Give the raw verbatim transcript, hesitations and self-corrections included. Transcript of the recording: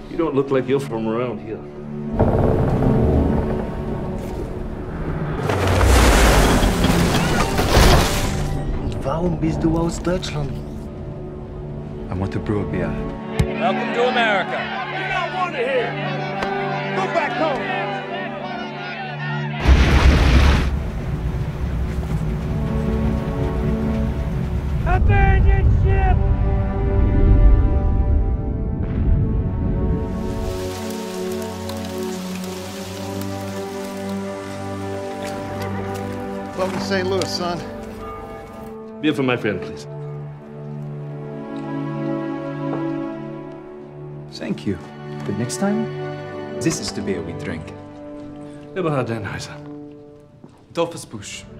You don't look like you're from around here. Und warum bist du aus Deutschland? I want to brew a beer. Welcome to America. You're not wanted here. Go back home. Abandon ship! Welcome to Saint Louis, son. Beer for my friend, please. Thank you. But next time, this is the beer we drink. Eberhard Dannhäuser. Dolphus Busch.